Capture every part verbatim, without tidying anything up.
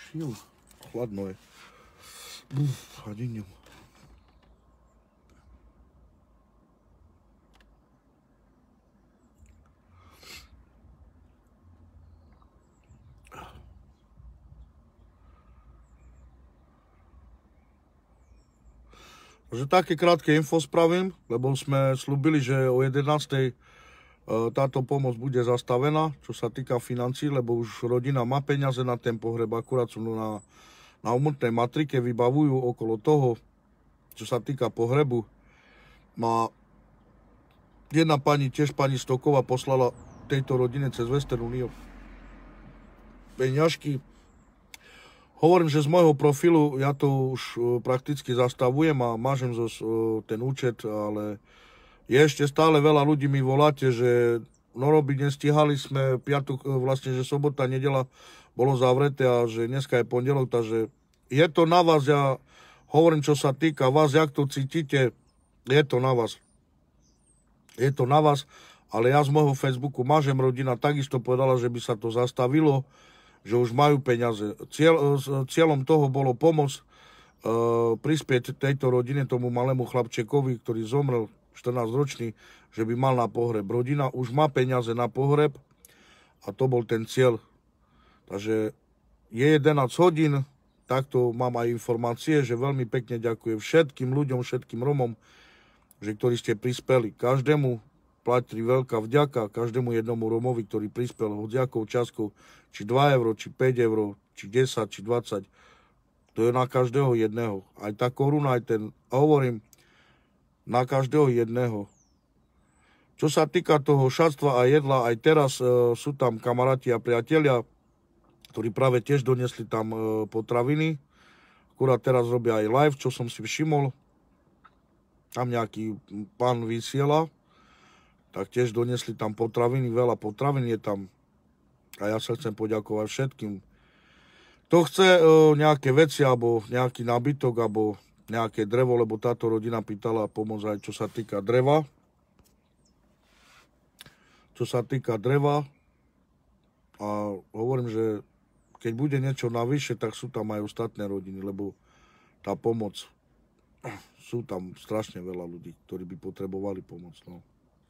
Fíu, chladno je. Uf, hladinu. Takže také krátke info spravím, lebo sme slúbili, že o jedenástej táto pomoc bude zastavená, čo sa týka financií, lebo už rodina má peniaze na ten pohreb, akurát sú na, na umrtnej matrike, vybavujú okolo toho, čo sa týka pohrebu. Má jedna pani, tiež pani Stoková, poslala tejto rodine cez Western Union peňažky. Hovorím, že z môjho profilu ja to už prakticky zastavujem a mážem zo ten účet, ale je ešte stále veľa ľudí mi voláte, že no robiť nestíhali sme, piatok, vlastne, že sobota, nedela bolo zavreté a že dneska je pondelok, takže je to na vás, ja hovorím, čo sa týka vás, jak to cítite, je to na vás. Je to na vás, ale ja z môjho Facebooku mážem, rodina takisto povedala, že by sa to zastavilo, že už majú peniaze. Cieľ, cieľom toho bolo pomôcť e, prispieť tejto rodine, tomu malému chlapčekovi, ktorý zomrel, štrnásťročný, že by mal na pohreb. Rodina už má peniaze na pohreb a to bol ten cieľ. Takže je jedenásť hodín, takto mám aj informácie, že veľmi pekne ďakujem všetkým ľuďom, všetkým Romom, že ktorí ste prispeli. Každému platí veľká vďaka, každému jednomu Romovi, ktorý prispel hociakou časťou, či dva euro, či päť euro, či desať, či dvadsať. To je na každého jedného. Aj tá koruna, aj ten, hovorím, na každého jedného. Čo sa týka toho šatstva a jedla, aj teraz e, sú tam kamaráti a priatelia, ktorí práve tiež donesli tam e, potraviny. Akurát teraz robia aj live, čo som si všimol. Tam nejaký pán vysiela, tak tiež donesli tam potraviny, veľa potravín je tam. A ja sa chcem poďakovať všetkým. Kto chce e, nejaké veci, alebo nejaký nábytok, alebo nejaké drevo, lebo táto rodina pýtala pomoc aj čo sa týka dreva. Čo sa týka dreva. A hovorím, že keď bude niečo navyše, tak sú tam aj ostatné rodiny, lebo tá pomoc, sú tam strašne veľa ľudí, ktorí by potrebovali pomoc. No.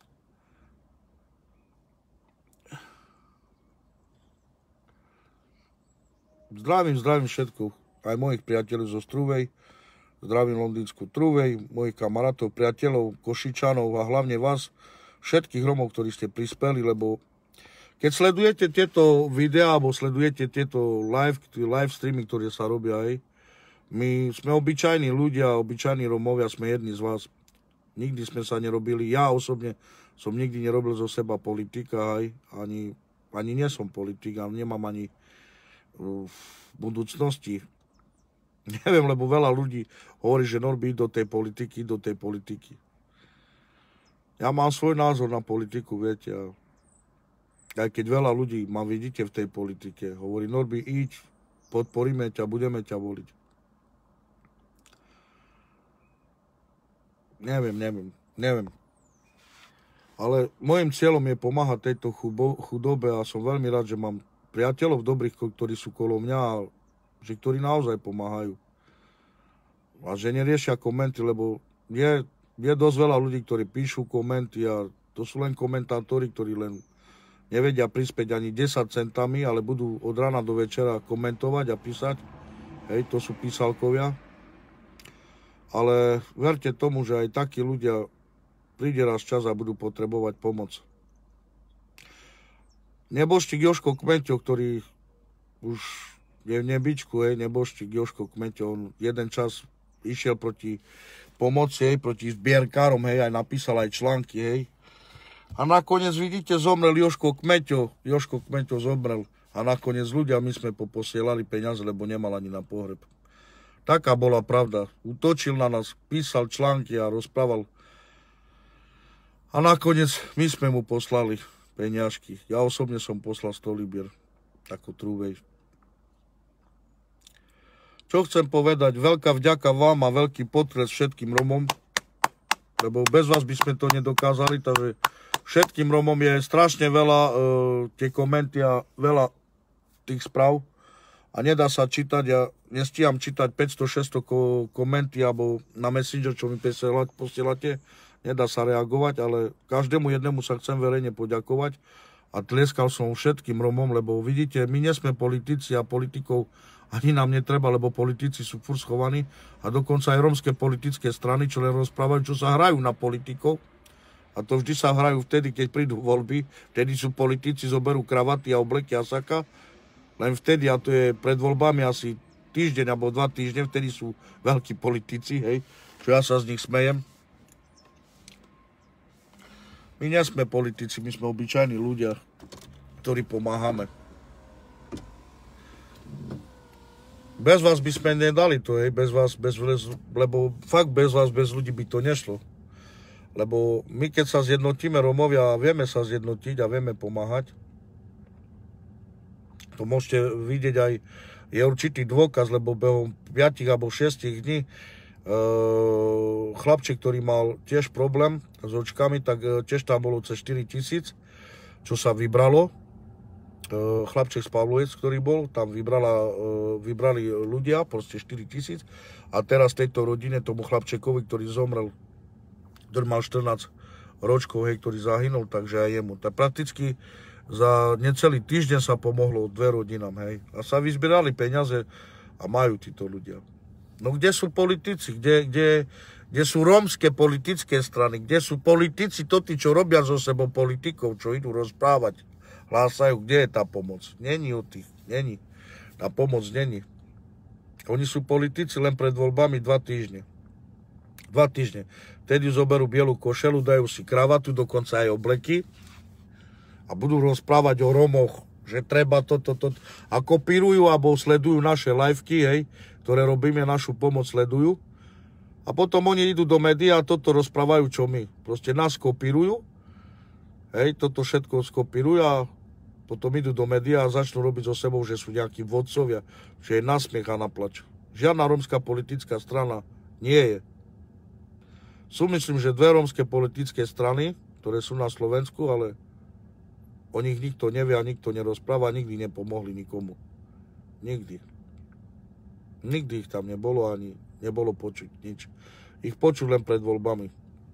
Zdravím, zdravím všetko, aj mojich priateľov zo Strúvej, zdravím londýnsku Trúvej, mojich kamarátov, priateľov, Košičanov a hlavne vás, všetkých Romov, ktorí ste prispeli, lebo keď sledujete tieto videá, alebo sledujete tieto live, live streamy, ktoré sa robia aj, my sme obyčajní ľudia, obyčajní Romovia, sme jedni z vás. Nikdy sme sa nerobili, ja osobne som nikdy nerobil zo seba politika, aj, ani, ani nie som politik, a nemám ani v budúcnosti. Neviem, lebo veľa ľudí hovorí, že Norby do tej politiky, do tej politiky. Ja mám svoj názor na politiku, viete. Aj keď veľa ľudí ma vidíte v tej politike, hovorí Norby, iď, podporíme ťa, budeme ťa voliť. Neviem, neviem, neviem. Ale môjim cieľom je pomáhať tejto chudobe a som veľmi rád, že mám priateľov dobrých, ktorí sú kolo mňa a že ktorí naozaj pomáhajú. A že neriešia komenty, lebo je, je dosť veľa ľudí, ktorí píšu komenty a to sú len komentátori, ktorí len nevedia prispieť ani desať centami, ale budú od rána do večera komentovať a písať. Hej, to sú písalkovia. Ale verte tomu, že aj takí ľudia príde raz čas a budú potrebovať pomoc. Nebožtík Jožko Kmeťo, ktorý už je v nebičku, hej, nebožtík Jožko Kmeťo, on jeden čas išiel proti pomoci, hej, proti zbierkárom, hej, aj napísal aj články, hej. A nakoniec, vidíte, zomrel Jožko Kmeťo, Jožko Kmeťo zomrel a nakoniec ľudia, my sme poposielali peniaze, lebo nemal ani na pohreb. Taká bola pravda. Útočil na nás, písal články a rozprával. A nakoniec my sme mu poslali peňažky. Ja osobne som poslal sto libier, ako Trúvej. Čo chcem povedať, veľká vďaka vám a veľký potres všetkým Romom, lebo bez vás by sme to nedokázali, takže všetkým Romom je strašne veľa, e, tie komenty a veľa tých správ. a nedá sa čítať, ja nestíham čítať päťsto šesťsto ko komenty alebo na Messenger, čo mi posielate, nedá sa reagovať, ale každému jednému sa chcem verejne poďakovať a tlieskal som všetkým Romom, lebo vidíte, my nie sme politici a politikov ani nám netreba, lebo politici sú furt schovaní a dokonca aj rómske politické strany, čo len rozprávajú, čo sa hrajú na politikov. A to vždy sa hrajú vtedy, keď prídu voľby, vtedy sú politici, zoberú kravaty a obleky a saka. Len vtedy, a to je pred voľbami asi týždeň alebo dva týždne, vtedy sú veľkí politici, hej, čo ja sa z nich smejem. My nie sme politici, my sme obyčajní ľudia, ktorí pomáhame. Bez vás by sme nedali to, hej, bez vás, bez, lebo fakt bez vás, bez ľudí by to nešlo. Lebo my, keď sa zjednotíme Rómovia, vieme sa zjednotiť a vieme pomáhať. To môžete vidieť aj, je určitý dôkaz, lebo behom päť alebo šesť dní e, chlapček, ktorý mal tiež problém s očkami, tak tiež tam bolo cez štyri tisíc, čo sa vybralo. E, chlapček z Pavlovec, ktorý bol, tam vybrala, e, vybrali ľudia, proste štyri tisíc. A teraz tejto rodine, tomu chlapčekovi, ktorý zomrel, ktorý mal štrnásť ročkov, hej, ktorý zahynul, takže aj jemu. Tak prakticky za necelý týždeň sa pomohlo dve rodinám, hej. A sa vyzbierali peniaze a majú títo ľudia. No kde sú politici? Kde, kde, kde sú rómske politické strany? Kde sú politici, to tí, čo robia so sebou politikov, čo idú rozprávať, hlásajú, kde je tá pomoc? Není od tých, není. Tá pomoc není. Oni sú politici len pred voľbami dva týždne. Dva týždne. Vtedy zoberú bielu košelu, dajú si kravatu, dokonca aj obleky a budú rozprávať o Rómoch, že treba toto, toto. A kopírujú alebo sledujú naše liveky, hej, ktoré robíme, našu pomoc sledujú. A potom oni idú do médií a toto rozprávajú, čo my. Proste nás kopírujú, hej, toto všetko skopírujú a potom idú do médií a začnú robiť so sebou, že sú nejakí vodcovia, že je nasmiech a naplač. Žiadna rómska politická strana nie je. Sú, myslím, že dve rómske politické strany, ktoré sú na Slovensku, ale o nich nikto nevie a nikto nerozpráva, nikdy nepomohli nikomu. Nikdy. Nikdy ich tam nebolo ani nebolo počuť nič. Ich počuť len pred voľbami.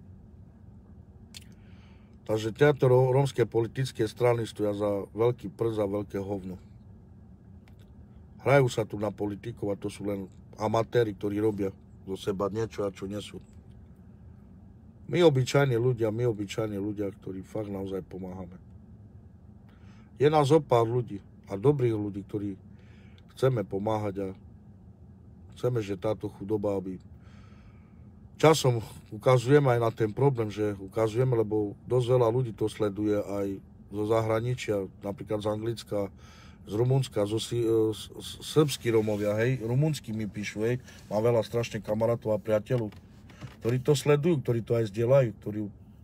Takže tieto rómske politické strany stoja za veľký prst a veľké hovno. Hrajú sa tu na politikov a to sú len amatéri, ktorí robia zo seba niečo a čo nesú. My obyčajní ľudia, my obyčajní ľudia, ktorí fakt naozaj pomáhame. Je nás o pár ľudí a dobrých ľudí, ktorí chceme pomáhať a chceme, že táto chudoba, aby časom ukazujeme aj na ten problém, že ukazujeme, lebo dosť veľa ľudí to sleduje aj zo zahraničia, napríklad z Anglicka, z Rumunska, zo si, z, z, srbskí Rómovia, hej, rumunsky mi píšu, hej, mám veľa strašne kamarátov a priateľov, ktorí to sledujú, ktorí to aj zdieľajú, ktorí,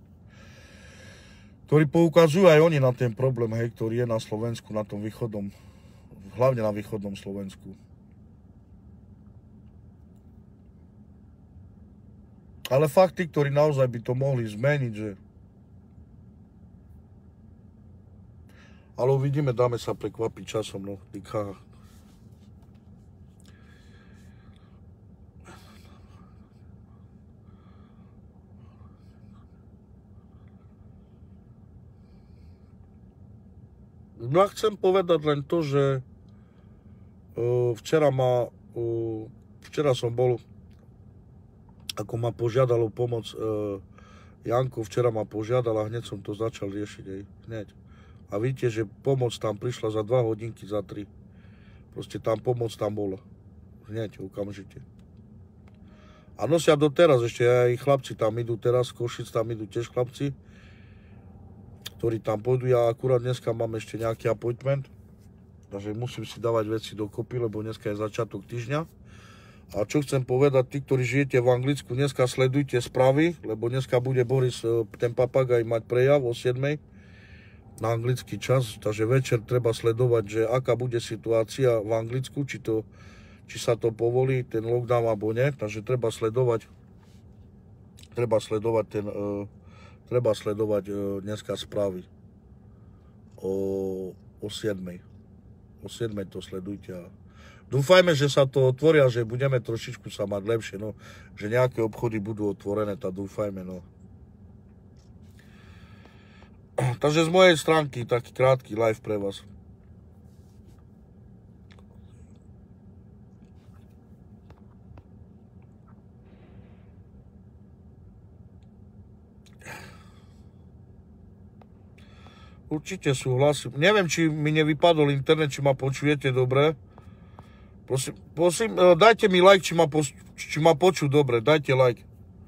ktorí poukazujú aj oni na ten problém, hej, ktorý je na Slovensku, na tom východnom, hlavne na východnom Slovensku. Ale fakty, ktorí naozaj by to mohli zmeniť, že... Ale uvidíme, dáme sa prekvapiť časom, no, týka... No a chcem povedať len to, že uh, včera ma... Uh, včera som bol... Ako ma požiadalo pomoc uh, Janko, včera ma požiadal a hneď som to začal riešiť, aj hneď. A vidíte, že pomoc tam prišla za dva hodinky, za tri. Proste tam pomoc tam bola. Hneď, okamžite. A nosia doteraz, ešte aj chlapci tam idú teraz, z Košic tam idú tiež chlapci, ktorí tam pôjdu. Ja akurát dneska mám ešte nejaký appointment, takže musím si dávať veci dokopy, lebo dneska je začiatok týždňa. A čo chcem povedať, tí, ktorí žijete v Anglicku, dneska sledujte správy, lebo dneska bude Boris, ten papagaj, mať prejav o siedmej na anglický čas, takže večer treba sledovať, že aká bude situácia v Anglicku, či, to, či sa to povolí, ten lockdown alebo nie, takže treba sledovať, treba sledovať ten, uh, treba sledovať uh, dneska správy o, o siedmej. O siedmej to sledujte a Dúfajme, že sa to otvoria, že budeme trošičku sa mať lepšie, no. Že nejaké obchody budú otvorené, tak dúfajme, no. Takže z mojej stránky taký krátky live pre vás. Určite súhlasím. Neviem, či mi nevypadol internet, či ma počujete dobre. Prosím, prosím, dajte mi like, či ma, poč či ma počuť dobre. Dajte like.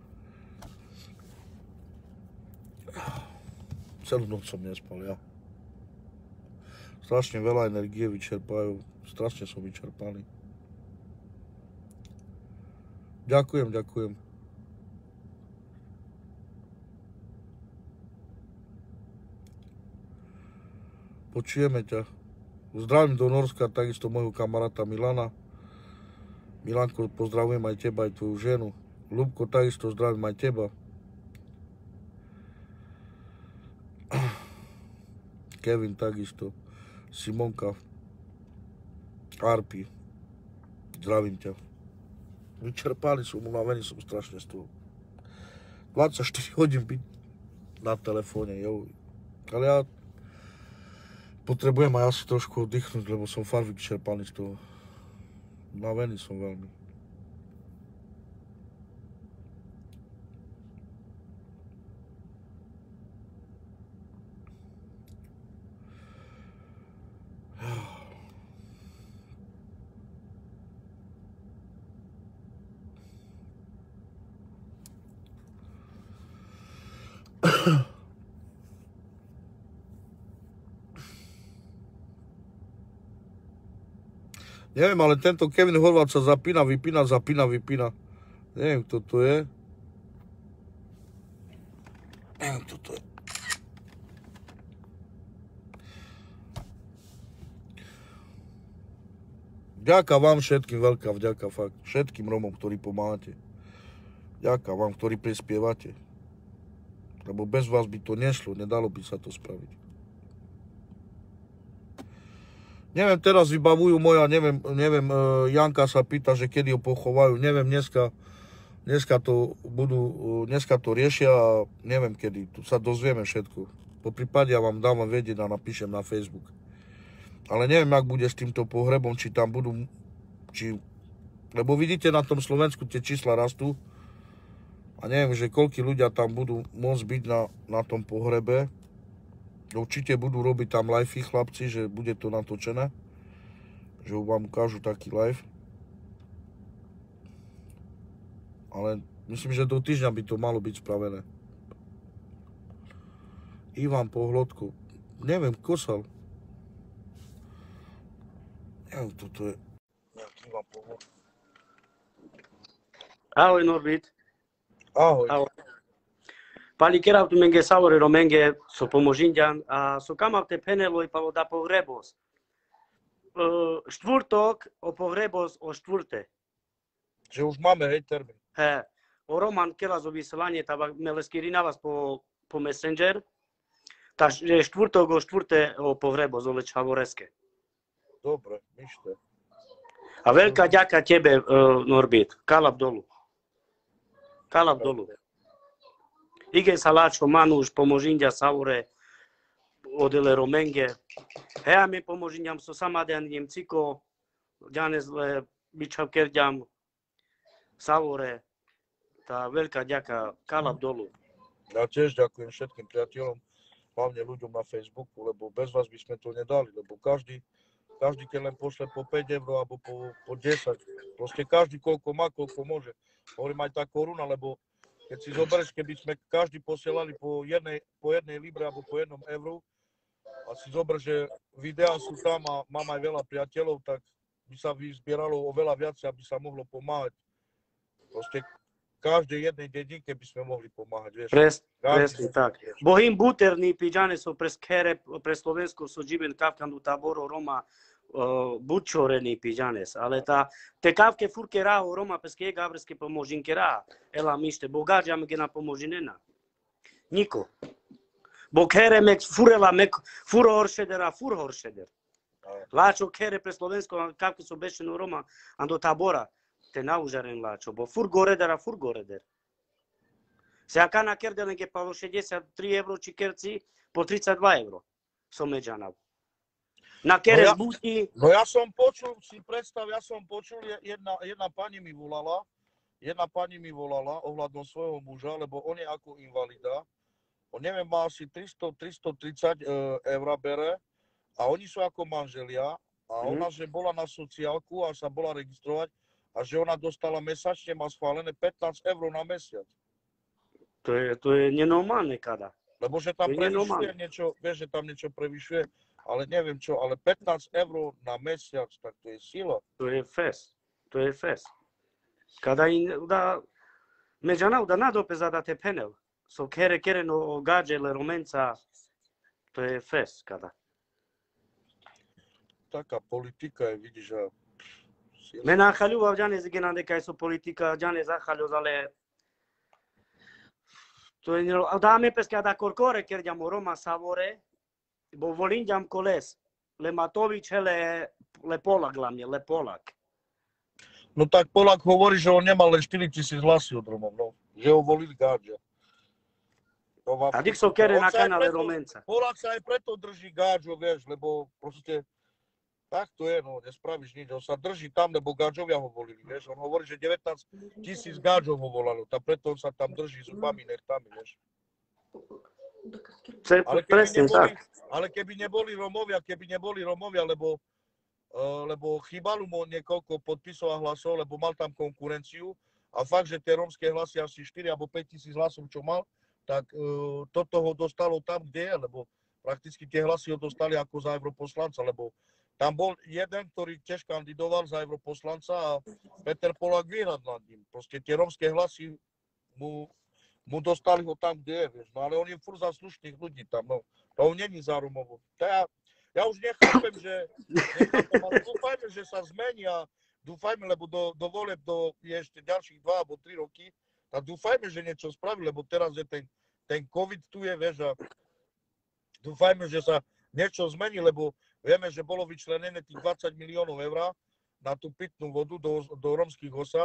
Celú noc som nespal, ja. Strašne veľa energie vyčerpajú. Strašne som vyčerpaný. Ďakujem, ďakujem. Počujeme ťa. Zdravím do Norska, takisto môjho kamaráta Milana. Milanko, pozdravujem aj teba, aj tvoju ženu. Ľubko, takisto zdravím aj teba. Kevin, takisto. Simonka. Arpi. Zdravím ťa. Vyčerpali som, unavený som strašne z toho. dvadsaťštyri hodín byť na telefóne, jo. Ale ja potrebujem aj asi trošku oddychnúť, lebo som fakt vyčerpaný z toho. Unavený som veľmi. Neviem, ale tento Kevin Horváth sa zapína, vypína, zapína, vypína. Neviem, kto to je. Neviem, kto to je. Vďaka vám všetkým, veľká vďaka, fakt. Všetkým Romom, ktorí pomáhate. Vďaka vám, ktorí prispievate. Lebo bez vás by to nešlo, nedalo by sa to spraviť. Neviem, teraz vybavujú moja, neviem, neviem, Janka sa pýta, že kedy ho pochovajú, neviem, dneska, dneska to budú, dneska to riešia a neviem kedy, tu sa dozvieme všetko. Po prípade ja vám dávam vedieť a napíšem na Facebook. Ale neviem, ak bude s týmto pohrebom, či tam budú, či, lebo vidíte, na tom Slovensku tie čísla rastú a neviem, že koľkí ľudia tam budú môcť byť na, na tom pohrebe. Určite budú robiť tam live chlapci, že bude to natočené. Že vám ukážu taký live. Ale myslím, že do týždňa by to malo byť spravené. Ivan Pohlodko. Neviem, Kosal. Neviem, kto to je. Ivan Pohlodko. Ahoj, Norbit. Ahoj. Ahoj. Pali kerav tu menge savore romenge so pomožinďan a so kamavte peneloj palo da pohrebos. Štvrtok o pohrebos o štvrte. Že už máme, hej, termín. He, o Roman kera zo vyslanie, ta mele skirina vás po, po Messenger. Takže štvrtok o štvrte o pohrebos, o Lečhavoreske. Dobre, myšte. A veľká ďaka tebe, Norbit. Kalab dolu. Kalab dolu. Ige Salačo, Manuš, pomožinďa Saure, odele Romenge. Hea mi pomožinďam so samadean Nemciko, ďanezle bičav kerďam Saure. Tá veľká ďaka, kalab dolu. Ja tiež ďakujem všetkým priateľom, hlavne ľuďom na Facebooku, lebo bez vás by sme to nedali, lebo každý, každý keď len pošle po päť eur alebo po, po desať, proste každý koľko má, koľko môže. Hovorím aj tá koruna, lebo keď si zoberieš, keby sme každý posielali po jednej, po jednej libre alebo po jednom euru a si zober, že videá sú tam a mám aj veľa priateľov, tak by sa vyzbieralo oveľa viac, aby sa mohlo pomáhať. Proste každej jednej dedinke by sme mohli pomáhať, vieš. Pres, presne tak. Bohým buterný piđane sú pre skere, pre Slovensko sú džiben kavkandu taboro Roma uh, bučorení piđanes, ale ta te kavke furke rao Roma peske gavreske pomožinke ra, ela mište, bo gađam ge na pomožinena. Niko. Bo kere mek furela mek furo horšedera, fur horšeder. Lačo kere pre Slovensko, kako su bešeni u Roma, a do tabora, te naužaren lačo, bo fur goredera, fur goreder. Se aká na kerdelen je pa šesťdesiat tri euro, či kerci po tridsaťdva euro, som međanav. Na kere No ja, buti. no ja som počul, si predstav, ja som počul, jedna, jedna pani mi volala, jedna pani mi volala ohľadom svojho muža, lebo on je ako invalida. On neviem, má asi tristo tristotridsať eur bere a oni sú ako manželia a ona, mm. že bola na sociálku a sa bola registrovať a že ona dostala mesačne, má schválené pätnásť eur na mesiac. To je, to je nenormálne kada. Lebo že tam prevyšuje niečo, vieš, že tam niečo prevyšuje, ale neviem čo, ale pätnásť eur na mesiac, tak to je sila. To je fest, to je fest. Kada im da, međanav da nadope zadate penel, so kere kere no gađele Rumenca, to je fest kada. Taká politika je, vidíš, a... Mena haľuva vďane zigenande kaj so politika, vďane zahaľo, ale... To je, dáme peska da corcore kerdiamo Roma Savore, bo volindiam coles, le Matovič, le, le Polak hlavne, le Polak. No tak Polak hovorí, že on nemal len štyritisíc hlasy od Romov, no. Že ho volili Gáďa. A dik so kere na kanále Romenca. Polak sa aj preto drží Gáďo, vieš, lebo proste tak to je, no, nespravíš nič. On sa drží tam, lebo Gáďovia ho volili, vieš. On hovorí, že devätnásť tisíc Gáďov ho volalo, tak preto on sa tam drží zubami, nechtami, vieš. Ale keby, neboli, ale keby neboli Romovia, keby neboli Romovia, lebo, uh, lebo chýbalo mu niekoľko podpisov a hlasov, lebo mal tam konkurenciu a fakt, že tie rómske hlasy asi štyri alebo päť tisíc hlasov, čo mal, tak uh, toto ho dostalo tam, kde je, lebo prakticky tie hlasy ho dostali ako za europoslanca, lebo tam bol jeden, ktorý tiež kandidoval za europoslanca a Peter Polák vyhrad nad ním. Proste tie rómske hlasy mu, mu dostali ho tam, kde je, vieš. No ale on je furt za slušných ľudí tam, no. To on není za Romovo. Ja, ja už nechápem, že... Nechápem, ale dúfajme, že sa zmení a dúfajme, lebo do, do voleb do je ešte ďalších dva alebo tri roky, tak dúfajme, že niečo spraví, lebo teraz je ten, ten COVID tu je, vieš, a dúfajme, že sa niečo zmení, lebo vieme, že bolo vyčlenené tých dvadsať miliónov eur na tú pitnú vodu do, do rómskych osad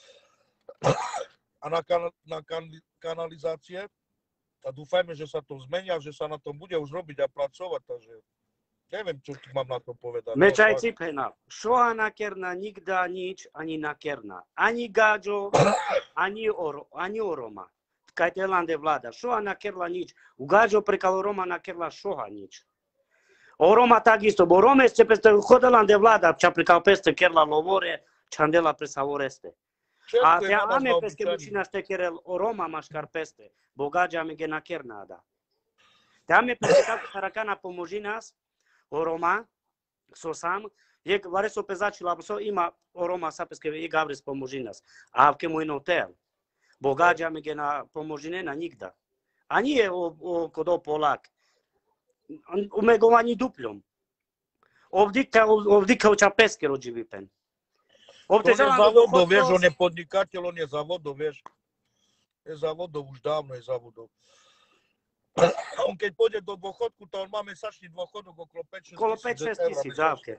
a na, kan, na kan, kanalizácie. A dúfajme, že sa to zmení a že sa na tom bude už robiť a pracovať. Takže neviem, čo tu mám na to povedať. Mečaj cipena. Šoha nakerna nikda nič, ani nakerna. Ani Gáďo, ani, or, ani Oroma. Kaj Telande vláda. Šoha nakerla nič. U Gáďo prekalo Roma nakerla šoha nič. O Roma takisto, bo Rome ste peste chodila de vlada, če prikal peste kerla lovore, čandela pre savoreste. A te ame peske mučina ste kerel o Roma maškar peste, bo Gáďa me gena kernada. Te ame peske kako Harakana pomoži nas, o Roma, so sam, je vare so pezačila, bo so ima o Roma sa peske je Gavris pomoži nas. A avke mu in hotel, bo Gáďa me gena pomoži ne na nikda. A nije o, o kodo Polak. Umegovaní duplom. Ovdýka oča peske rodživý pen. On je závodov, vieš, on je podnikateľ, on je závodov, vieš. Je závodov, už dávno je závodov. On keď pôjde do dôchodku, to on má mesačný dôchodok okolo päť šesť tisíc dávke.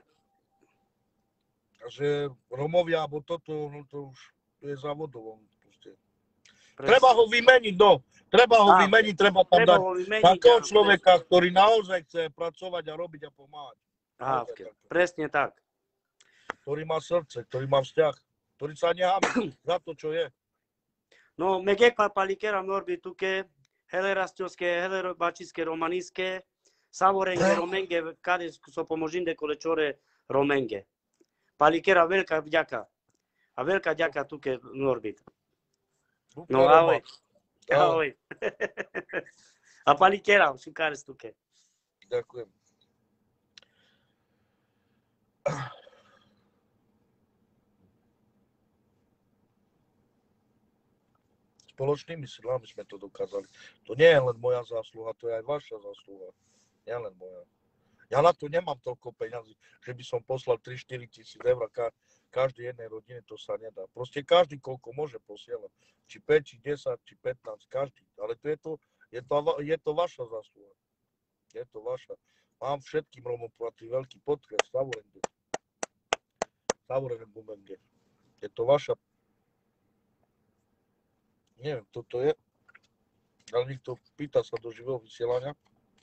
Takže Romovia, alebo toto, no to už je závodov. Treba ho vymeniť, no. Treba ho a, vymeniť, treba tam treba dať takého človeka, presne. Ktorý naozaj chce pracovať a robiť a pomáhať. Aha, presne tak. Ktorý má srdce, ktorý má vzťah, ktorý sa nehábi za to, čo je. No, megekva palikera norby tuke, hele rastovské, hele bačické, romanické, savorenge, romenge, kade so pomožinde kolečore romenge. Palikera veľká vďaka. A veľká vďaka tuke Norbit. No, ahoj. Ahoj. A palikera, šukare stuke. Ďakujem. Spoločnými silami sme to dokázali. To nie je len moja zásluha, to je aj vaša zásluha. Nie len moja. Ja na to nemám toľko peňazí, že by som poslal tri štyri tisíc eur každej jednej rodine, to sa nedá. Proste každý koľko môže posielať. Či päť, či desať, či pätnásť, každý. Ale to je, to, je, to, je to vaša zásluha. Je to vaša. mám všetkým Romom platí veľký podcast, Savorenge. Savorenge Bumenge. Je to vaša... Neviem, kto to je, ale niekto pýta sa do živého vysielania.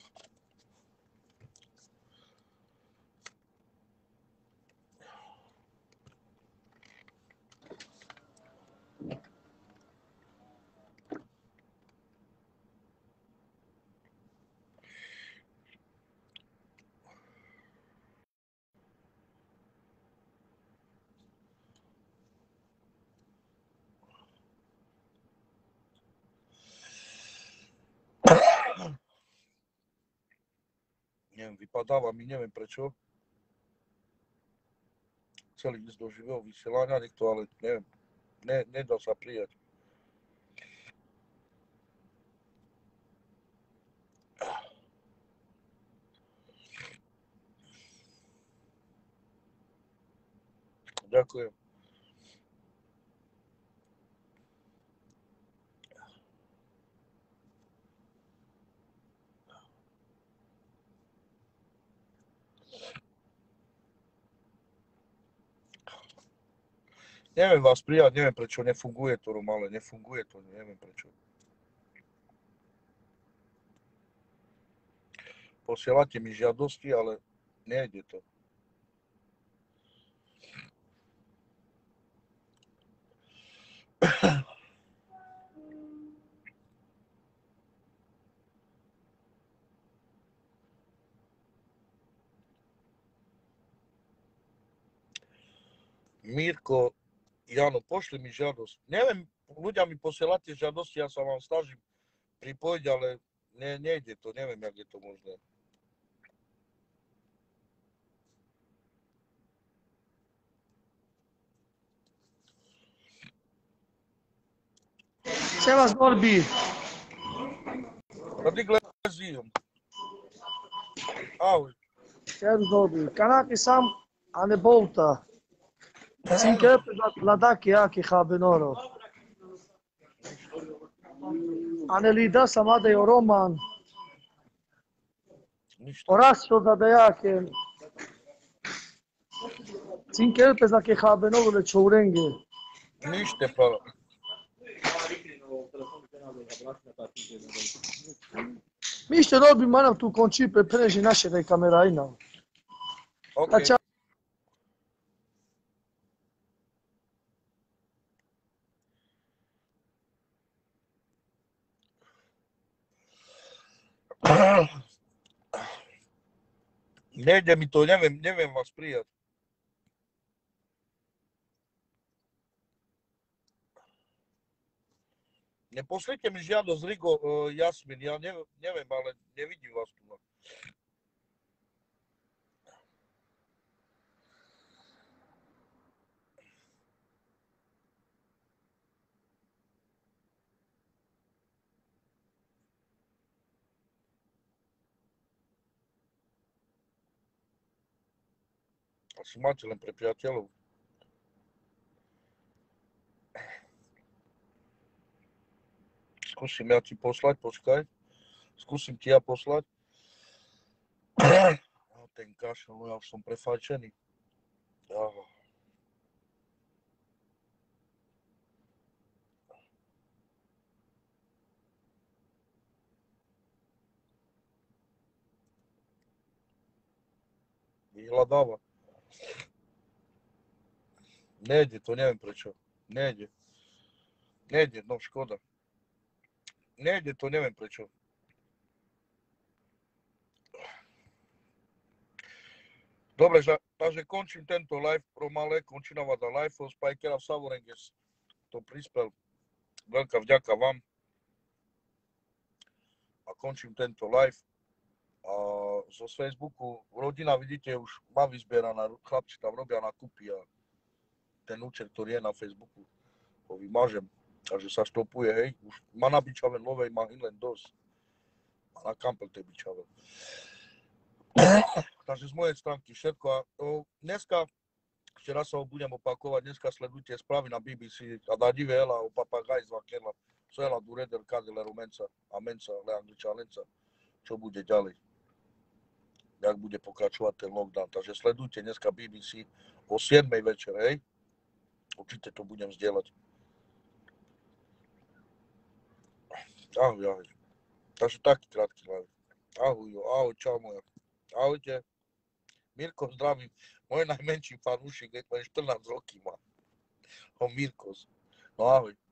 Neviem, vypadáva mi, neviem prečo. Chceli ísť do živého vysielania, niekto, ale neviem, ne, nedá sa prijať. Ďakujem. Neviem vás prijať, neviem prečo, nefunguje to, Rom, ale nefunguje to, neviem prečo. Posielate mi žiadosti, ale nejde to. Mírko, Jano, pošli mi žiadosť. Neviem, ľudia mi posielate žiadosti, ja sa vám snažím pripojiť, ale ne, nejde to, neviem, jak je to možné. Servus, Norbi. Radi glezijom. Auzi. Servus, Norbi. Kanaki sam, a ne bolta. Cinque ladaki aki habenoro. A ne lida sama da je roman. Ništa. Orasso da da jake. Cinque pezaki habenoro le čourenge. Ništa prava. Mi što Norbi manam tu konči pe preži naše da je kamera ina. Ok. Znači, Nejde mi to, neviem, neviem vás prijať. Nepošlite mi žiadosť, Rigo, uh, Jasmin, ja neviem, neviem, ale nevidím vás tu. Asi máte len pre priateľov. Skúsim ja ti poslať, počkaj. Skúsim ti ja poslať. No, ten kašel, ja už som prefajčený. Oh. Vyhľadáva. Nejde to, neviem prečo. Nejde. Nejde, no škoda. Nejde to, neviem prečo. Dobre, takže končím tento live promale, končínová da live od Spikera Savorenges. To prispel. Veľká vďaka vám. A končím tento live. A zo Facebooku rodina, vidíte, už má vyzbieraná, chlapci tam robia nakupy a ten účet, ktorý je na Facebooku, ho vymažem. Takže sa stopuje, hej. Už má na Bičave novej, má len dosť. Má na Kampel tej Bičave. Takže z mojej stránky všetko. A o, dneska, ešte raz sa ho budem opakovať, dneska sledujte správy na bé bé cé a da divela o papagaj z Vakela, Soela Dureder, Kadele Rumenca, a Menca, Le Angliča Lenca. Čo bude ďalej? jak bude pokračovať ten lockdown. Takže sledujte dneska bé bé cé o siedmej večer, hej? Určite to budem zdieľať. Ahoj, ahoj. Takže taký krátky live. Ahoj, ahoj, čau moja. Ahojte. Mirko, zdravím. Môj najmenší fanúšik, keď štrnásť roky má. On Mirko. No ahoj.